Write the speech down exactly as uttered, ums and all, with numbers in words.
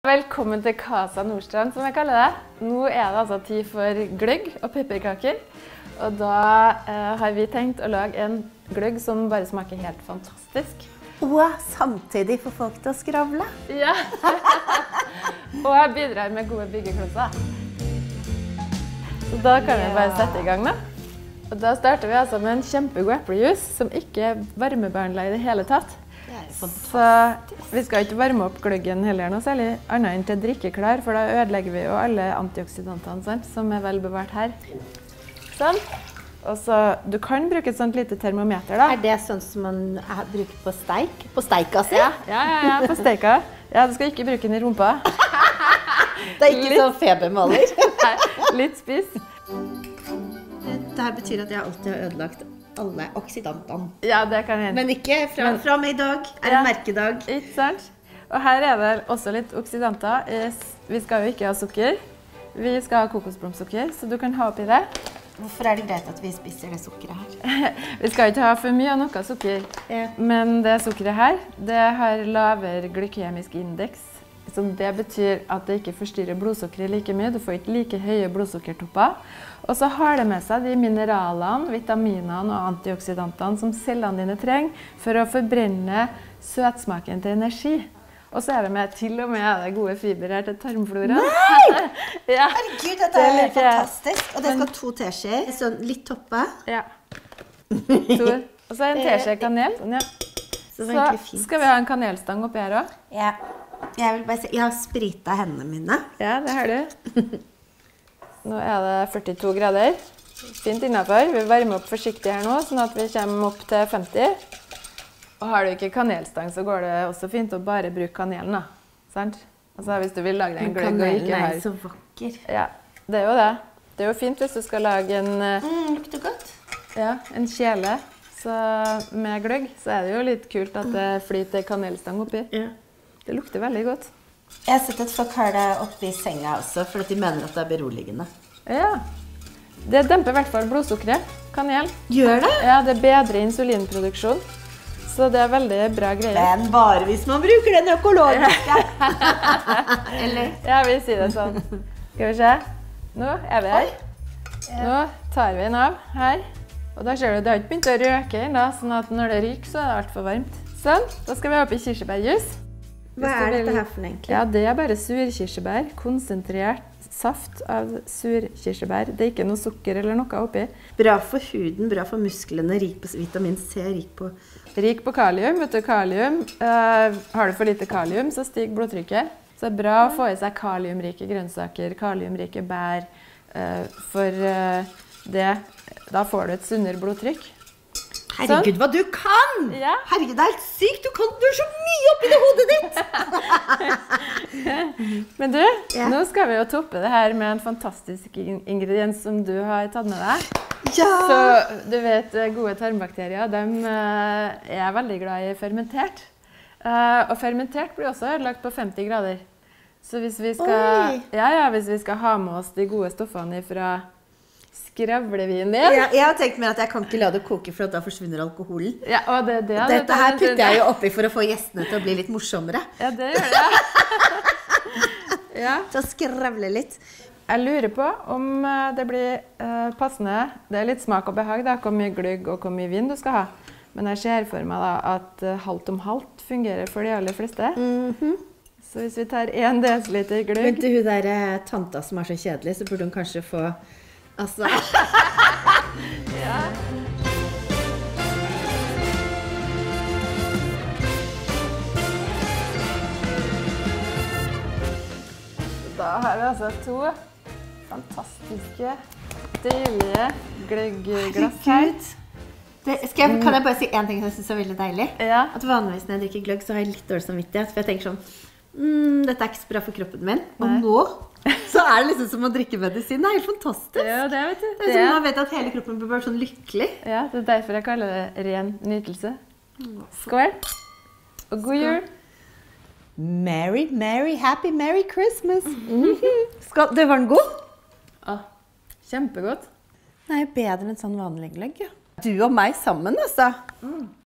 Velkommen til Casa Nordstrand, som jeg kaller det. Nå er det altså tid for gløgg og pepperkaker. Og da eh, har vi tenkt å lage en gløgg som bare smaker helt fantastisk. Og samtidig får folk til å skravle. Ja. Og bidrar med gode byggeklosser. Så da kan vi bare sette i gang da. Og da starter vi altså med en kjempegod eplejus som ikke er varmebehandlet i det hele tatt. Så vi skal ikke varme opp gløggen heller noe særlig annet enn til drikkeklar, for da ødelegger vi jo alle antioksidantene, sant, som er vel bevart her. Sånn. Og så, du kan bruke et sånt lite termometer da. Er det sånn som man bruker på steik? På steika si? Ja, ja, ja, ja, på steika. Ja, du skal ikke bruke den i rumpa. Det er ikke litt sånn febermaler. Nei, litt spis. Dette betyr at jeg alltid har ødelagt alle oksidantene. Ja, det kan hende. Men ikke fra, Men, fra meg i dag, er det ja, merkedag. Ikke sant? Og her er det også litt oksidanter. Vi skal jo ikke ha sukker. Vi skal ha kokosblomsukker, så du kan ha oppi det. Hvorfor er det greit at vi spiser det sukkeret her? Vi skal ikke ha for mye av noe sukker, Ja. men det sukkeret her, det har lavere glykemisk indeks. Så det betyr at det ikke forstyrrer blodsukkeret like mye, du får ikke like høye blodsukkertopper. Og så har det med seg de mineralene, vitaminene og antioksidantene som cellene dine trenger for å forbrenne søtsmaken til energi. Og så er det med til og med det gode fiber her til tarmflora. Nei! Ja. Herregud, dette Det er liker jeg. fantastisk. Og det skal to teskjeer, sånn litt toppe. Ja. To. Og så en teskje kanel. Sånn, ja. Så, det var egentlig Så fint. skal vi ha en kanelstang oppi her også. Ja. Jeg vil bare si, jeg har spritet hendene mine. Ja, det har du. Nå er det førtito grader. Fint innenfor. Vi varmer opp forsiktig her nå, sånn at vi kommer opp til femti. Og har du ikke kanelstang, så går det også fint å bare bruke kanelen da. Sant? Altså hvis du vil lage deg en gløgg og ikke har... Kanelen er så vakker. Ja, det er jo det. Det er jo fint hvis du skal lage en... Mm, lukter godt. Ja, en kjele. Så med gløgg så er det jo litt kult at det flyter kanelstang oppi. Ja. Det lukter veldig godt. Jeg har sett at folk har det oppe i senga også, for at de mener at det er beroligende. Ja. Det demper i hvert fall blodsukkeret, kanel. Gjør det? Ja, det bedrer insulinproduksjon. Så det er veldig bra greier. Men bare hvis man bruker den økologiske. Eller? Ja, vi sier det sånn. Skal vi se. Nå er vi her. Nå tar vi den av her. Og da ser du, det har ikke begynt å røke ennå, sånn at når det ryker så er det alt for varmt. Sånn, da skal vi ha oppi kirsebærjus. Hva er dette her for egentlig? Ja, det er bare surkirsebær, konsentrert saft av surkirsebær. Det er ikke noe sukker eller noe oppi. Bra for huden, bra for musklene, rik på vitamin C, rik på... Rik på kalium, vet du, kalium. Uh, har du for lite kalium, så stiger blodtrykket. Så det er bra å få i seg kaliumrike grønnsaker, kaliumrike bær. Uh, for uh, det, da får du et sunnere blodtrykk. Herregud, hva du kan! Ja. Herregud, det er helt sykt! Du kan du er så mye oppi det hodet ditt! Men du, Ja. nå skal vi jo toppe det her med en fantastisk ingrediens som du har tatt med deg. Ja! Så du vet, gode tarmbakterier, de uh, er veldig glad i fermentert. Uh, og fermentert blir også ødelagt på femti grader. Så hvis vi skal, ja, ja, hvis vi skal ha med oss de gode stoffene fra skravlevin din. Ja, jeg har tenkt meg at jeg kan ikke la det koke, for at da forsvinner alkoholen. Ja, og det, det, Dette her putter jeg jo oppi for å få gjestene til å bli litt morsommere. Ja, det gjør det. Ja. Så skravle litt. Jeg lurer på om det blir uh, passende. Det er litt smak og behag, da, hvor mye gløgg og hvor mye vin du skal ha. Men jeg ser for meg da, at uh, halvt om halvt fungerer for de aller fleste. Mhm. Så hvis vi tar en desiliter gløgg... Men du, hun der eh, tanta som er så kjedelig, så burde hun kanskje få... Altså... Ja. Da har vi altså to fantastiske, deilige gløggglass her. Det, skal jeg, kan jeg bare si en ting som jeg synes er veldig deilig? Ja. At vanligvis når jeg drikker gløgg, så har jeg litt dårlig samvittighet, for jeg tenker sånn, mm, dette er ikke så bra for kroppen min. Og Nei. nå, så er det liksom som å drikke medisin. Det er helt fantastisk. Ja, det vet du. Det er som man vet at hele kroppen blir bare sånn lykkelig. Ja, det er derfor jeg kaller det ren nytelse. Skål. Og god jul. Merry, merry, happy, merry Christmas. Mm-hmm. Skal, det var den god? Ah, kjempegodt. Det er jo bedre enn sånn vanlig gløgg, ja. Du og meg sammen, altså. Mm.